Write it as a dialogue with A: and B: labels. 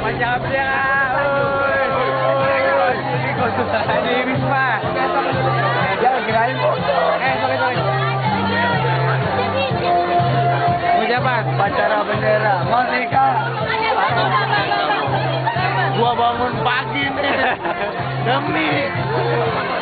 A: Panjang dia. Di Wisma. Ya, kirain. Sorry. Ucapan pacara bendera Merdeka. Gua bangun pagi nih demi